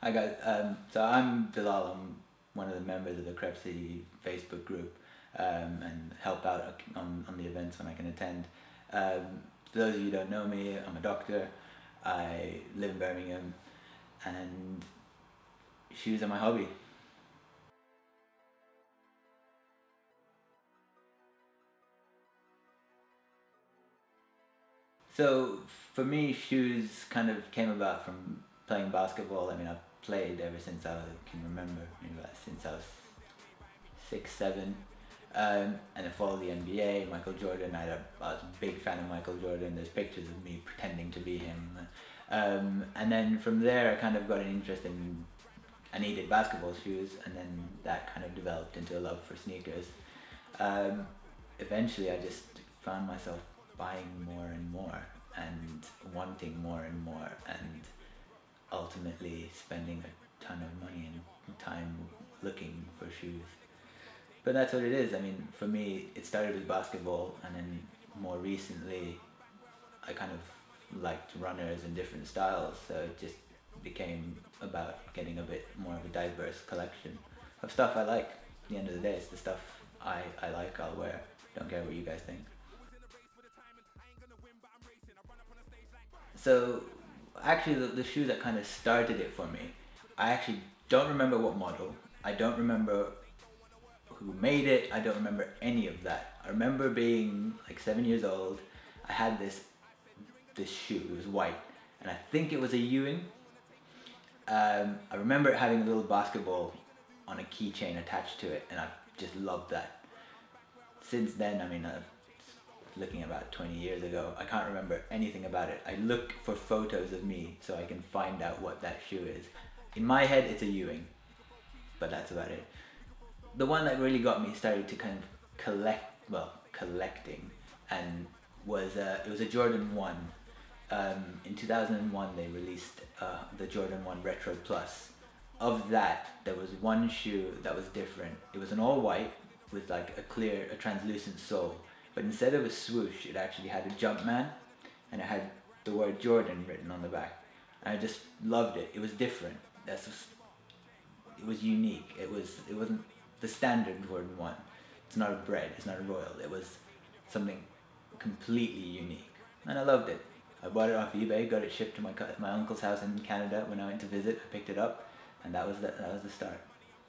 I got so I'm Bilal. I'm one of the members of the Crepe City Facebook group, and help out on the events when I can attend. For those of you who don't know me, I'm a doctor. I live in Birmingham, and shoes are my hobby. So for me, shoes kind of came about from playing basketball. I mean, I've played ever since I can remember, maybe since I was 6, 7. And I followed the NBA, Michael Jordan. I was a big fan of Michael Jordan. There's pictures of me pretending to be him. And then from there, I kind of got an interest in, I needed basketball shoes, and then that kind of developed into a love for sneakers. Eventually, I just found myself buying more and more, and wanting more and more, and ultimately spending a ton of money and time looking for shoes. But that's what it is. I mean, for me, it started with basketball, and then more recently, I kind of liked runners in different styles, so it just became about getting a bit more of a diverse collection of stuff I like. At the end of the day, it's the stuff I like, I'll wear. Don't care what you guys think. So, actually, the shoe that kind of started it for me, I actually don't remember what model. I don't remember who made it. I don't remember any of that. I remember being like 7 years old. I had this shoe. It was white, and I think it was a Ewing. I remember it having a little basketball on a keychain attached to it, and I just loved that. Since then, I mean, looking about 20 years ago, I can't remember anything about it. I look for photos of me so I can find out what that shoe is. In my head, it's a Ewing, but that's about it. The one that really got me started to kind of collecting, and it was a Jordan 1. In 2001, they released the Jordan 1 Retro Plus. Of that, there was one shoe that was different. It was an all white with like a translucent sole. But instead of a swoosh, it actually had a Jumpman, and it had the word Jordan written on the back. And I just loved it. It was different. It was unique. It wasn't the standard Jordan 1. It's not a bread. It's not a royal. It was something completely unique, and I loved it. I bought it off eBay. Got it shipped to my uncle's house in Canada when I went to visit. I picked it up, and that was the start.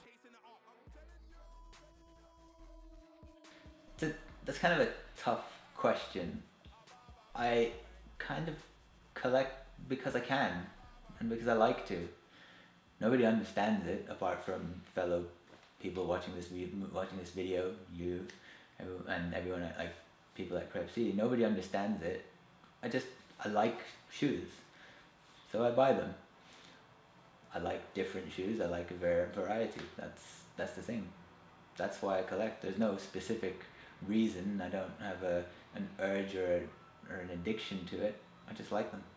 That's kind of a tough question. I kind of collect because I can, and because I like to. Nobody understands it apart from fellow people watching this video, you, and everyone like people at Crepe City. Nobody understands it. I like shoes, so I buy them. I like different shoes. I like a variety. That's the thing. That's why I collect. There's no specific reason. I don't have an urge or an addiction to it. I just like them.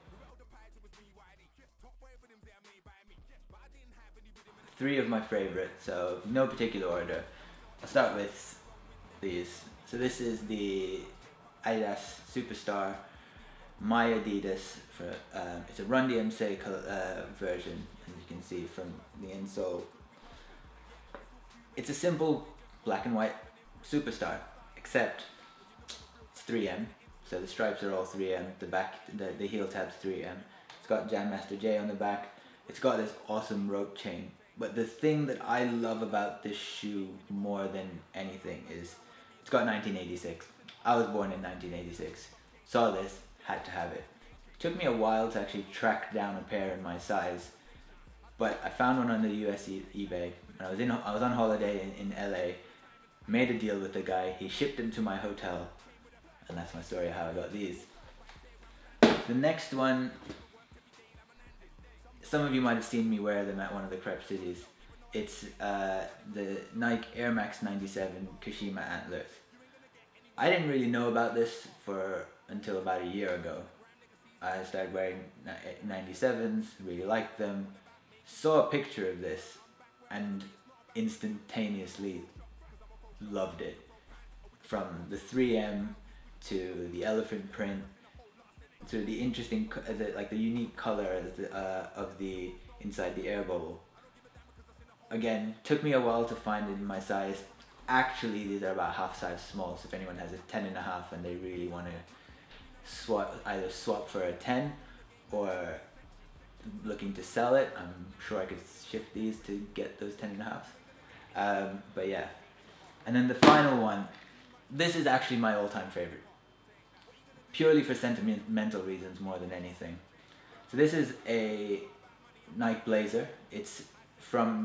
3 of my favorites, so no particular order. I'll start with these. So this is the Adidas Superstar, my Adidas. It's a Run DMC version, as you can see from the insole. It's a simple black and white Superstar, except it's 3M, so the stripes are all 3M, the heel tab's 3M. It's got Jam Master J on the back. It's got this awesome rope chain. But the thing that I love about this shoe more than anything is it's got 1986. I was born in 1986. Saw this, had to have it. It took me a while to actually track down a pair in my size, but I found one on the US eBay. And I was on holiday in LA. Made a deal with the guy. He shipped them to my hotel, and that's my story of how I got these. The next one, some of you might have seen me wear them at one of the Crepe Cities. It's the Nike Air Max 97 Kashima Antlers. I didn't really know about this until about a year ago. I started wearing 97s, really liked them, saw a picture of this, and instantaneously loved it. From the 3M to the elephant print to the interesting, the unique color of the inside the air bubble. Again, took me a while to find in my size. Actually, these are about half size small, so if anyone has a 10.5 and they really want to either swap for a 10 or looking to sell it, I'm sure I could shift these to get those 10.5s. But yeah. And then the final one, this is actually my all-time favorite. Purely for sentimental reasons more than anything. So this is a Nike Blazer. It's from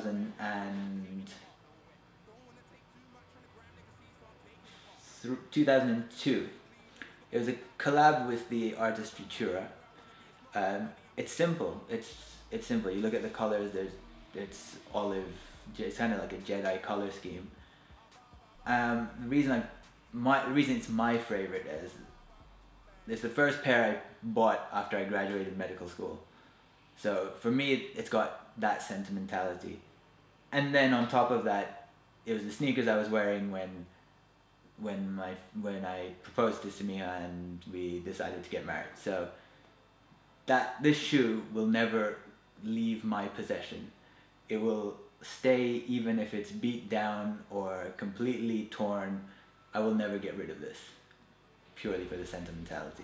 2002. It was a collab with the artist Futura. It's simple. It's simple. You look at the colors. It's olive. It's kind of like a Jedi color scheme. The reason it's my favorite is it's the first pair I bought after I graduated medical school. So for me, it's got that sentimentality. And then on top of that, it was the sneakers I was wearing when I proposed to Samiha and we decided to get married. So this shoe will never leave my possession. It will stay even if it's beat down or completely torn. I will never get rid of this, purely for the sentimentality.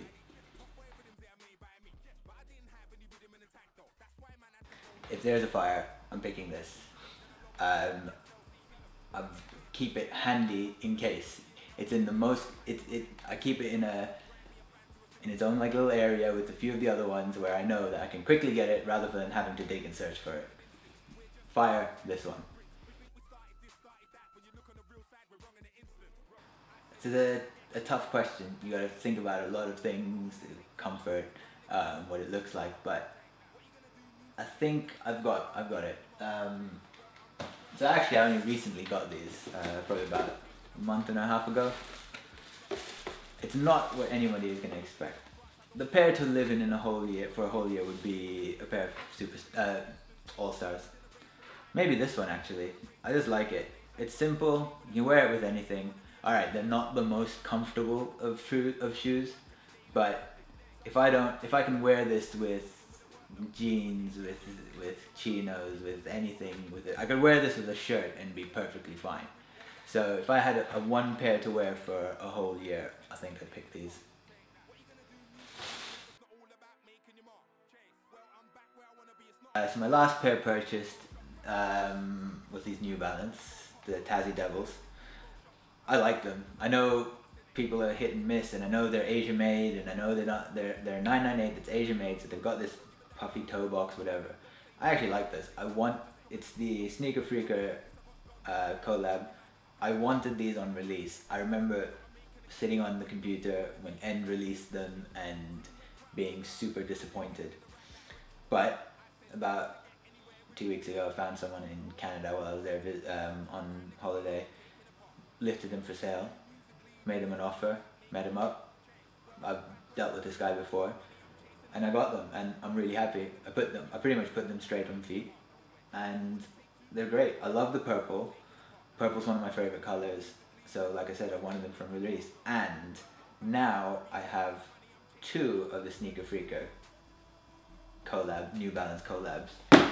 If there's a fire, I'm picking this. I keep it handy in case. It's in the most. I keep it in its own like little area with a few of the other ones where I know that I can quickly get it rather than having to dig and search for it. Fire this one. It's a tough question. You got to think about a lot of things, comfort, what it looks like, but I think I've got it. So actually, I only recently got these, probably about a month and a half ago. It's not what anybody is going to expect. The pair to live in for a whole year would be a pair of All-Stars. Maybe this one actually. I just like it. It's simple. You can wear it with anything. All right, they're not the most comfortable of shoes, but if I can wear this with jeans, with chinos, with anything, with it, I could wear this with a shirt and be perfectly fine. So if I had a one pair to wear for a whole year, I think I'd pick these. So my last pair purchased was these New Balance, the Tassie Devils. I like them. I know people are hit and miss, and I know they're Asia made, and I know they're 998. It's Asia made, so they've got this puffy toe box, whatever. I actually like this. It's the Sneaker Freaker collab. I wanted these on release. I remember sitting on the computer when N released them and being super disappointed. But about 2 weeks ago, I found someone in Canada while I was there on holiday, lifted them for sale, made him an offer, met him up. I've dealt with this guy before, and I got them, and I'm really happy. I pretty much put them straight on feet, and they're great. I love the purple. Purple's one of my favorite colors, so like I said, I wanted them from release, and now I have 2 of the Sneaker Freaker New Balance collabs.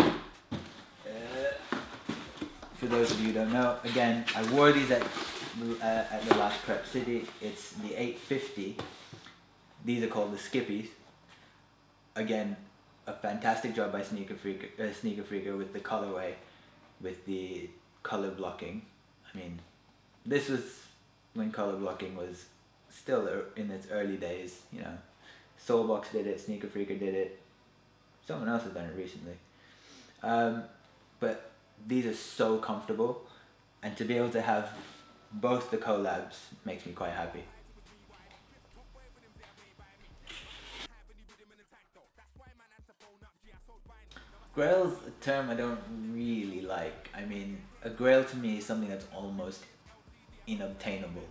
For those of you who don't know, again, I wore these at the last Crepe City. It's the 850. These are called the Skippies. Again, a fantastic job by Sneaker Freaker with the colorway, with the color blocking. I mean, this was when color blocking was still in its early days. You know, Soulbox did it, Sneaker Freaker did it. Someone else has done it recently. But these are so comfortable, and to be able to have both the collabs makes me quite happy. Grail's a term I don't really like. I mean, a grail to me is something that's almost inobtainable.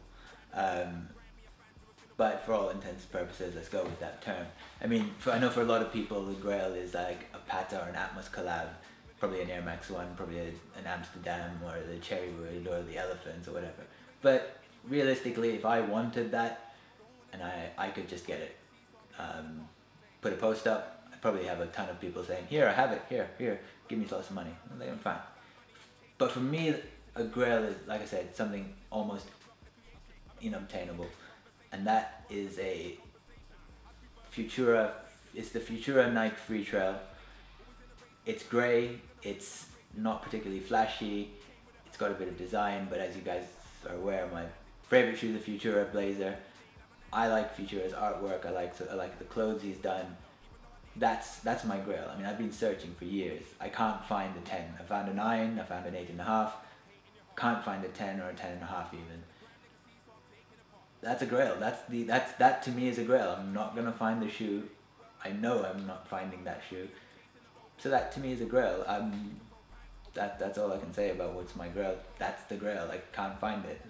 But for all intents and purposes, let's go with that term. I mean, I know for a lot of people, the grail is like a Pata or an Atmos collab. Probably an Air Max 1, probably an Amsterdam, or the Cherrywood, or the Elephants, or whatever. But realistically, if I wanted that, and I could just get it. Put a post up, probably have a ton of people saying, here, I have it, here, give me lots of money. I'm like, I'm fine. But for me, a grail is, like I said, something almost unobtainable. And that is a Futura, it's the Futura Nike Free Trail. It's grey, it's not particularly flashy, it's got a bit of design, but as you guys are aware, my favorite shoe is the Futura Blazer. I like Futura's artwork, I like the clothes he's done. That's my grail. I mean, I've been searching for years. I can't find a 10. I found a 9, I found an 8.5. Can't find a 10 or a 10.5 even. That's a grail. That to me is a grail. I'm not gonna find the shoe. I know I'm not finding that shoe. So that to me is a grail. That's all I can say about what's my grail. That's the grail. I can't find it.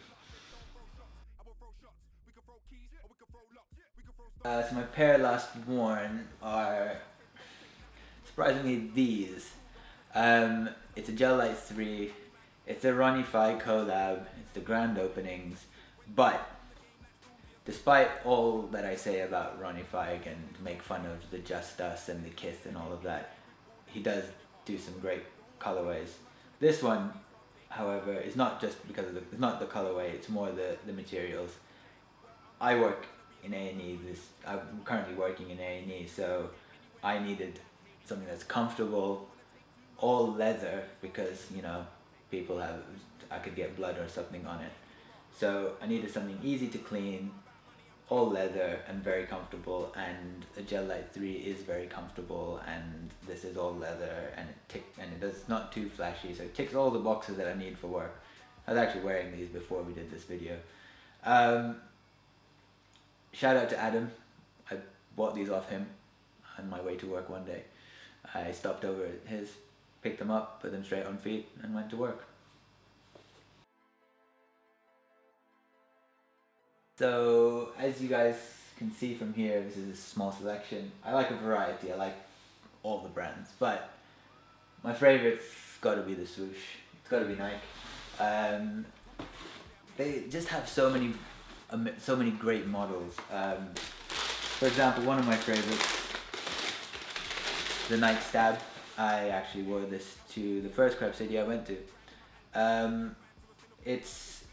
So my pair last worn are surprisingly these. It's a Gel Light 3. It's a Ronnie Fi collab. It's the grand openings. But despite all that I say about Ronnie Fi and make fun of the Just Us and the Kiss and all of that, he does do some great colorways. This one, however, is not just because of it's not the colorway, it's more the materials. I work in A&E, I'm currently working in A&E, so I needed something that's comfortable, all leather, because, you know, I could get blood or something on it. So I needed something easy to clean, all leather and very comfortable, and the Gel Light 3 is very comfortable, and this is all leather, and it's not too flashy, so it ticks all the boxes that I need for work. I was actually wearing these before we did this video. Shout out to Adam. I bought these off him on my way to work one day. I stopped over at his, picked them up, put them straight on feet, and went to work. So, as you guys can see from here, this is a small selection. I like a variety, I like all the brands, but my favorite's gotta be the swoosh. It's gotta be Nike. They just have so many great models. For example, one of my favorites, the Nike Stab. I actually wore this to the first Crepe City I went to. It's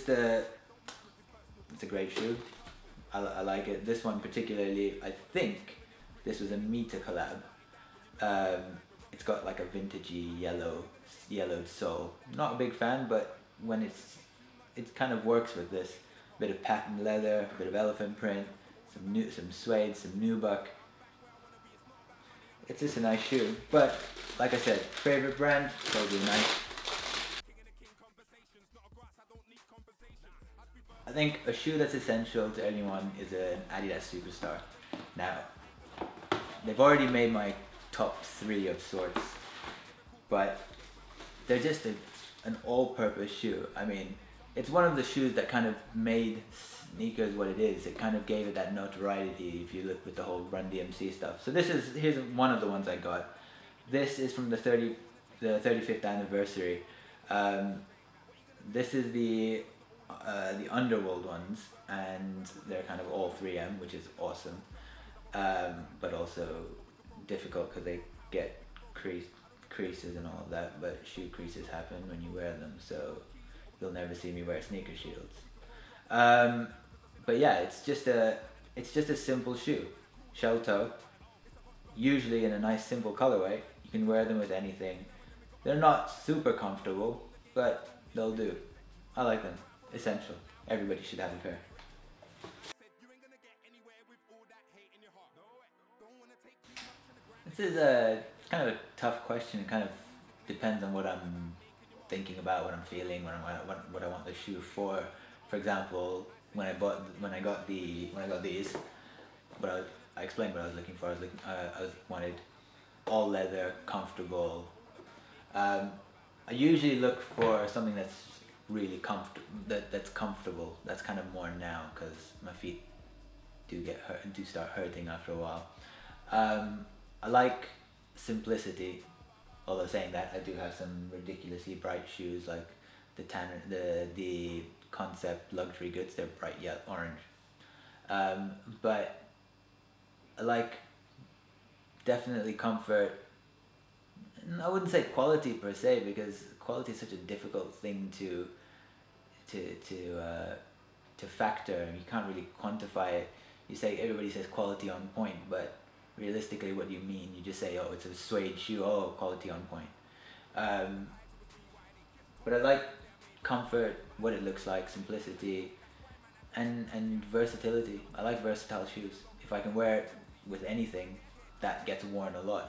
a great shoe. I like it. This one particularly, I think this was a Meta collab. It's got like a vintagey yellowed sole. Not a big fan, but when it kind of works with this. Bit of patent leather, a bit of elephant print, some suede, some nubuck. It's just a nice shoe. But like I said, favorite brand, probably Nike. I think a shoe that's essential to anyone is an Adidas Superstar. Now, they've already made my top 3 of sorts, but they're just an all-purpose shoe. I mean, it's one of the shoes that kind of made sneakers what it is. It kind of gave it that notoriety if you look with the whole Run DMC stuff. So here's one of the ones I got. This is from the 35th anniversary. This is the Underworld ones, and they're kind of all 3M, which is awesome, but also difficult because they get creases and all of that, but shoe creases happen when you wear them, so you'll never see me wear sneaker shields. But yeah, it's just a simple shoe, shell toe, usually in a nice simple colorway. You can wear them with anything. They're not super comfortable, but they'll do. I like them. Essential. Everybody should have a pair. This is kind of a tough question. It kind of depends on what I'm thinking about, what I'm feeling, what I want the shoe for. For example, when I got these, but I explained what I was looking for. I wanted all leather, comfortable. I usually look for something that's really that's comfortable. That's kind of more now because my feet do start hurting after a while. I like simplicity, although saying that, I do have some ridiculously bright shoes like the Concept Luxury Goods. They're bright orange, but I like definitely comfort. And I wouldn't say quality per se, because quality is such a difficult thing to to uh, to factor, and you can't really quantify it. You say everybody says quality on point, but realistically, what do you mean? You just say, oh, it's a suede shoe. Oh, quality on point. Um, but I like comfort, what it looks like, simplicity, and versatility. I like versatile shoes. If I can wear it with anything, that gets worn a lot.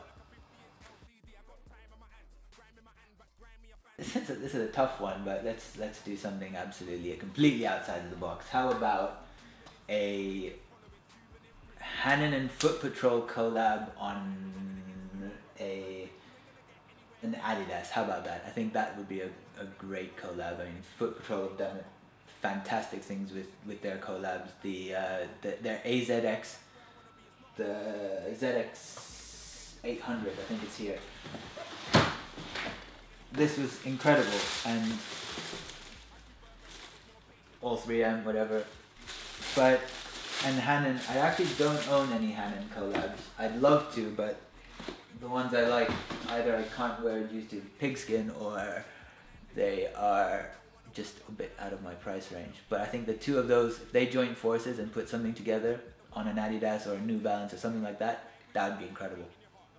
This is a tough one, but let's do something absolutely completely outside of the box. How about a Hannon and Foot Patrol collab on a an Adidas? How about that? I think that would be a great collab. I mean, Foot Patrol have done fantastic things with their collabs. Their AZX, the ZX 800, I think it's here. This was incredible, and all 3M, whatever. But, and Hannon, I actually don't own any Hannon collabs. I'd love to, but the ones I like, either I can't wear due to pigskin, or they are just a bit out of my price range. But I think the two of those, if they join forces and put something together on an Adidas or a New Balance or something like that, that would be incredible.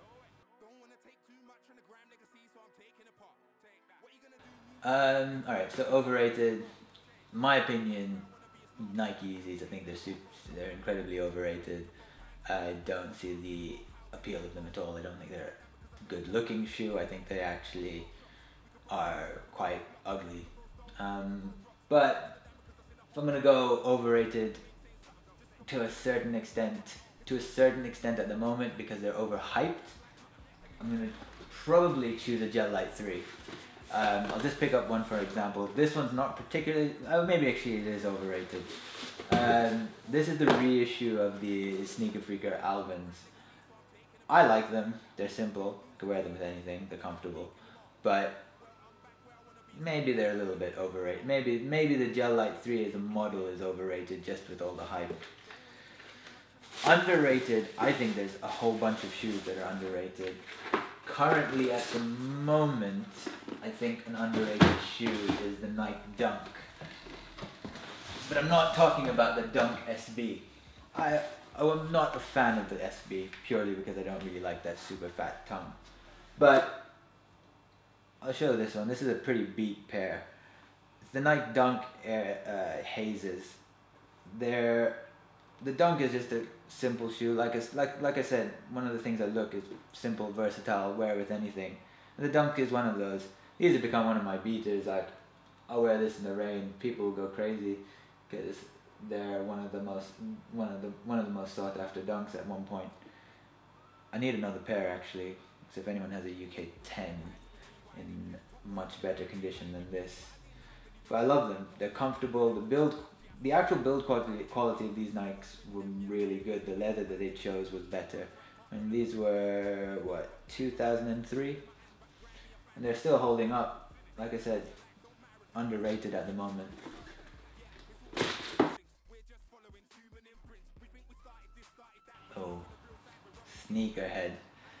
Alright, so overrated. My opinion, Nike Yeezys, I think they're incredibly overrated. I don't see the appeal of them at all. I don't think they're a good looking shoe. I think they actually are quite ugly. But if I'm gonna go overrated to a certain extent, at the moment, because they're overhyped, I'm gonna probably choose a Gel Light 3. I'll just pick up one for example. This one's not particularly, maybe actually it is overrated. This is the reissue of the Sneaker Freaker Albans. I like them, they're simple, you can wear them with anything, they're comfortable. But maybe they're a little bit overrated. Maybe the Gel Light 3 as a model is overrated just with all the hype. Underrated, I think there's a whole bunch of shoes that are underrated. Currently, at the moment, I think an underrated shoe is the Nike Dunk. But I'm not talking about the Dunk SB. I'm not a fan of the SB, purely because I don't really like that super fat tongue. But I'll show this one. This is a pretty beat pair. It's the Nike Dunk Hazes. The Dunk is just a simple shoe. Like I said, one of the things I look is simple, versatile, wear with anything. And the Dunk is one of those. These have become one of my beaters. Like, I'll wear this in the rain. People will go crazy because they're one of the most sought after dunks at one point. I need another pair actually. So if anyone has a UK 10 in much better condition than this, but I love them. They're comfortable. The actual build quality of these Nikes were really good. The leather that they chose was better. And these were, what, 2003? And they're still holding up. Like I said, underrated at the moment. Oh, sneakerhead.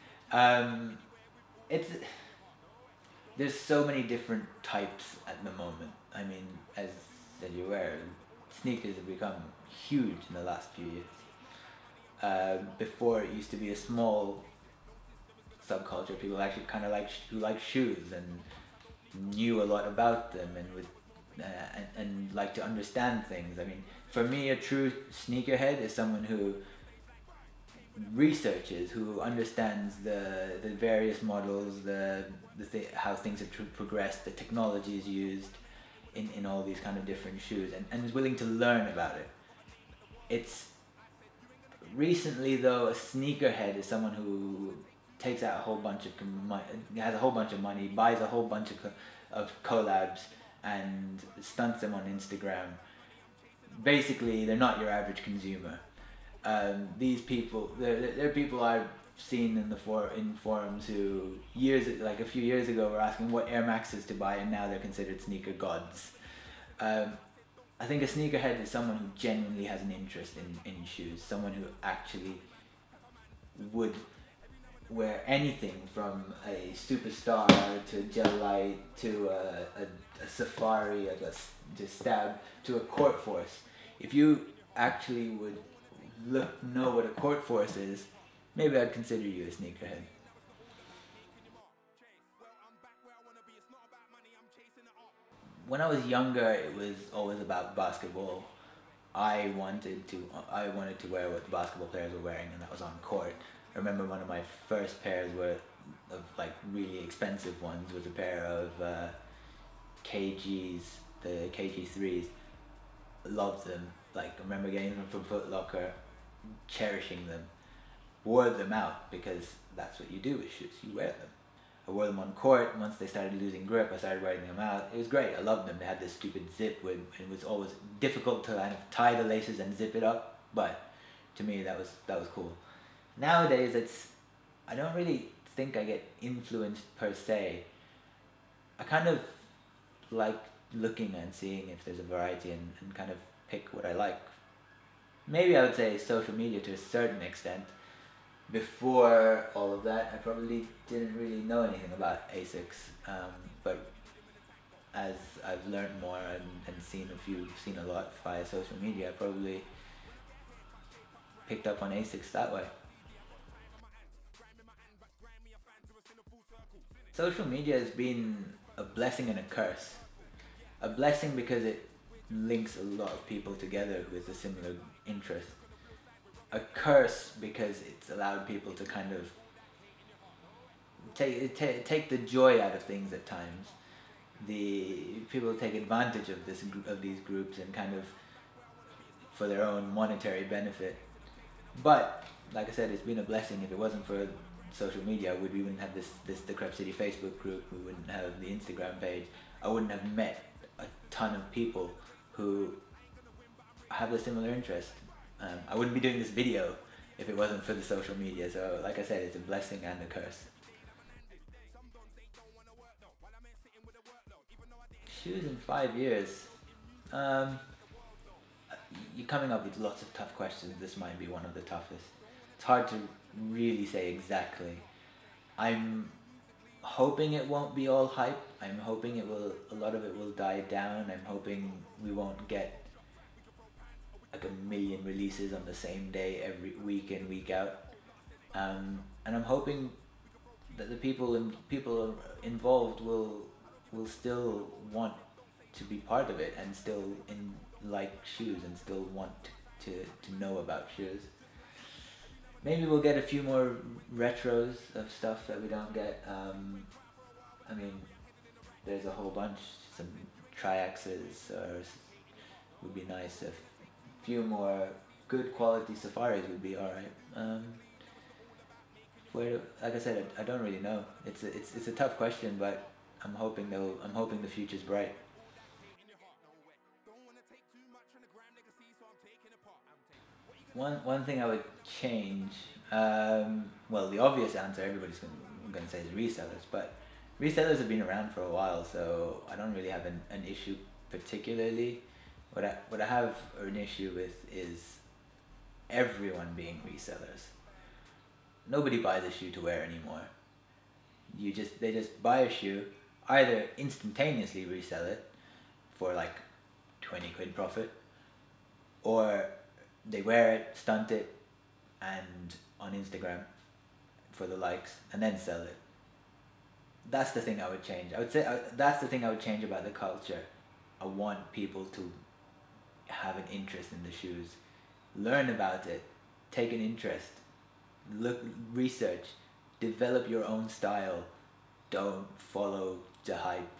It's There's so many different types at the moment. I mean, as you're aware, sneakers have become huge in the last few years. Before it used to be a small subculture of people actually kind of who like shoes and knew a lot about them and would and like to understand things. I mean, for me, a true sneakerhead is someone who researches, who understands the various models, how things have progressed, the technologies used in all these kind of different shoes, and is willing to learn about it. It's recently though, a sneakerhead is someone who takes out a whole bunch of has a whole bunch of money, buys a whole bunch of collabs and stunts them on Instagram. Basically, they're not your average consumer. These people, they're people I've seen in forums who a few years ago were asking what Air Maxes to buy, and now they're considered sneaker gods. I think a sneakerhead is someone who genuinely has an interest in shoes, someone who actually would wear anything from a superstar to gel light to a safari, just stab to a court force. If you actually would know what a court force is, maybe I'd consider you a sneakerhead. When I was younger, it was always about basketball. I wanted to wear what the basketball players were wearing, and that was on court. I remember one of my first pairs were of like really expensive ones was a pair of KGs, the KG3s. Loved them. Like I remember getting them from Foot Locker, cherishing them. Wore them out because that's what you do with shoes. You wear them. I wore them on court. Once they started losing grip, I started wearing them out. It was great. I loved them. They had this stupid zip with, it was always difficult to kind of tie the laces and zip it up. But to me, that was cool. Nowadays, I don't really think I get influenced per se. I kind of like looking and seeing if there's a variety and kind of pick what I like. Maybe I would say social media to a certain extent. Before all of that, I probably didn't really know anything about ASICs, but as I've learned more and seen a lot via social media, I probably picked up on ASICs that way. Social media has been a blessing and a curse. A blessing because it links a lot of people together with a similar interest. A curse because it's allowed people to kind of take the joy out of things at times. The people take advantage of these groups and kind of for their own monetary benefit. But like I said, it's been a blessing. If it wasn't for social media, we wouldn't have the Crepe City Facebook group. We wouldn't have the Instagram page. I wouldn't have met a ton of people who have a similar interest. I wouldn't be doing this video if it wasn't for the social media. So like I said, it's a blessing and a curse. Shoes in 5 years. You're coming up with lots of tough questions. This might be one of the toughest. It's hard to really say exactly. I'm hoping it won't be all hype. I'm hoping a lot of it will die down. I'm hoping we won't get like 1 million releases on the same day every week in, week out. And I'm hoping that the people involved will still want to be part of it and still like shoes and still want to know about shoes. Maybe we'll get a few more retros of stuff that we don't get. I mean, there's a whole bunch. Some triaxes would be nice. A few more good quality safaris would be alright. Like I said, I don't really know. It's a tough question, but I'm hoping the future's bright. One thing I would change, well, the obvious answer everybody's going to say is resellers, but resellers have been around for a while, so I don't really have an issue particularly. What I have an issue with is everyone being resellers. Nobody buys a shoe to wear anymore. They just buy a shoe, either instantaneously resell it for like 20 quid profit, or they wear it, stunt it, and on Instagram for the likes, and then sell it. That's the thing I would change. I would say that's the thing I would change about the culture. I want people to have an interest in the shoes, learn about it, take an interest, look, research, develop your own style. Don't follow the hype.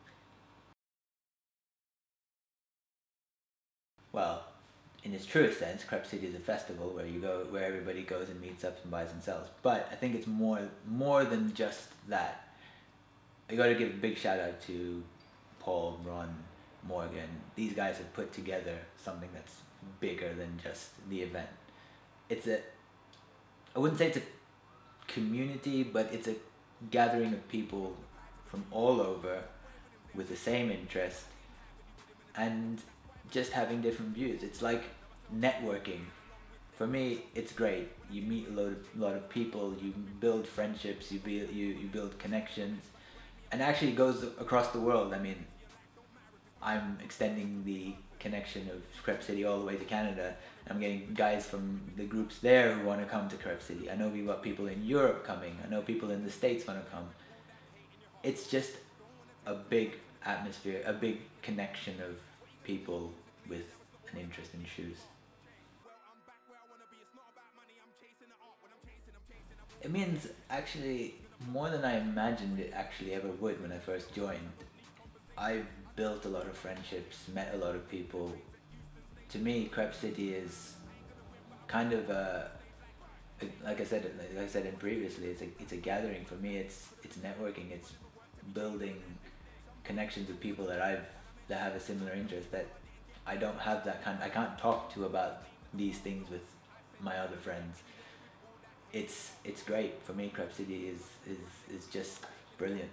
Well, in its truest sense, Crepe City is a festival where everybody goes and meets up and buys and sells. But I think it's more than just that. I got to give a big shout out to Paul, Ron, Morgan. These guys have put together something that's bigger than just the event. I wouldn't say it's a community, but it's a gathering of people from all over with the same interest and just having different views. It's like networking for me, it's great. You meet lot of people, you build friendships, you build connections, and actually it goes across the world. I mean, I'm extending the connection of Crepe City all the way to Canada. I'm getting guys from the groups there who want to come to Crepe City. I know we've got people in Europe coming. I know people in the States want to come. It's just a big atmosphere, a big connection of people with an interest in shoes. It means actually more than I imagined it actually ever would when I first joined. I've built a lot of friendships, met a lot of people. To me, Crepe City is kind of like I said in previously, it's a gathering for me. It's networking. It's building connections with people that have a similar interest that I don't have that kind. I can't talk to about these things with my other friends. It's great for me. Crepe City is just brilliant.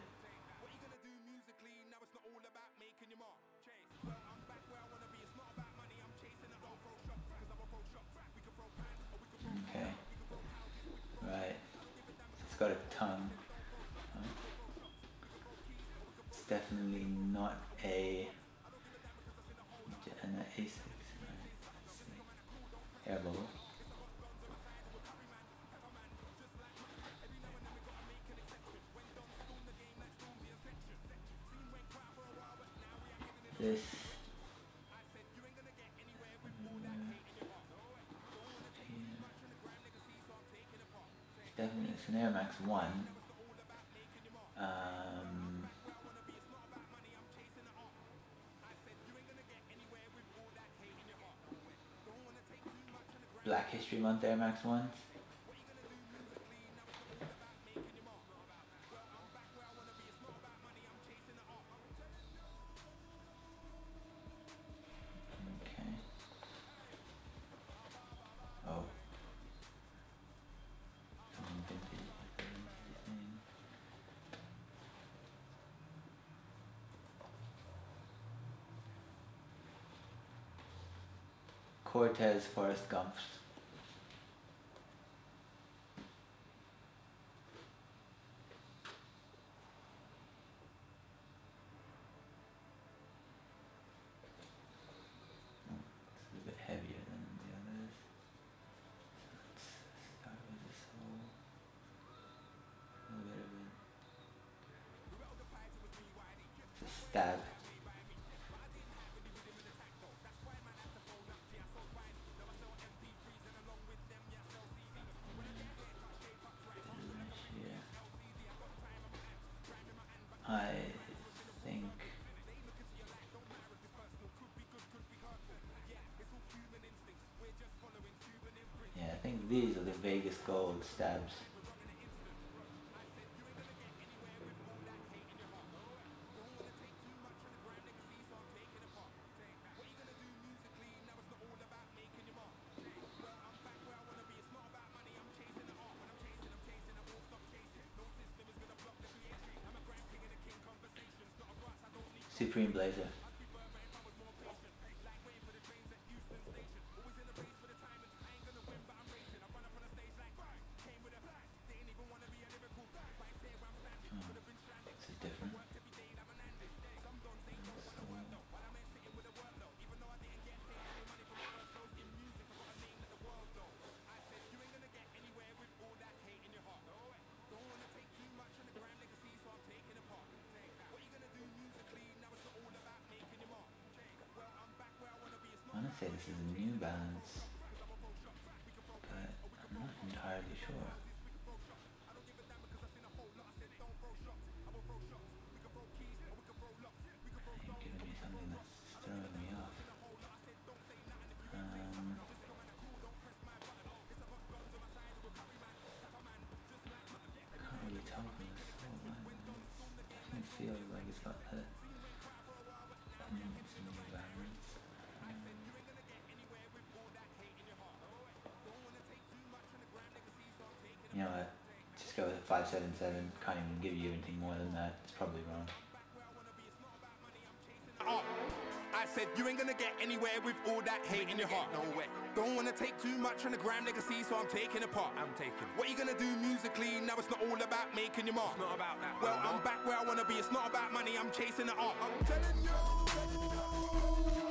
Okay, right. It's got a tongue. Huh? It's definitely not an A6. Air bubble. This definitely it's an Air Max 1. Um, Black History Month Air Max 1s. Okay. Oh. Something vintage. Cortez Forest Gumps. It's a bit heavier than the others. Let's start with this whole little bit of it's a stab. Here. I think yeah, I think these are the Vegas Gold stabs. Supreme Blazer. This is different. I want to say this is a New Balance, but I'm not entirely sure. You're giving me something that's throwing me off. Can't really tell from this whole line. It definitely feels like it's got the it's a New Balance. You know what? Just go with 577. Can't even give you anything more than that. It's probably wrong. I said, You ain't gonna get anywhere with all that hate in your heart. No way. Don't wanna take too much from the gram legacy, so I'm taking a part. I'm taking. What you gonna do musically? Now it's not all about making your mark. It's not about that. Well, I'm back where I wanna be. It's not about money. I'm chasing the art. I'm telling you.